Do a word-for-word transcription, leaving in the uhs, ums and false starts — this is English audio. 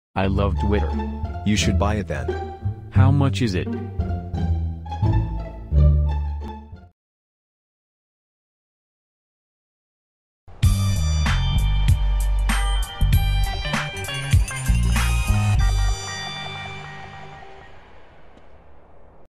I love Twitter. You should buy it then. How much is it?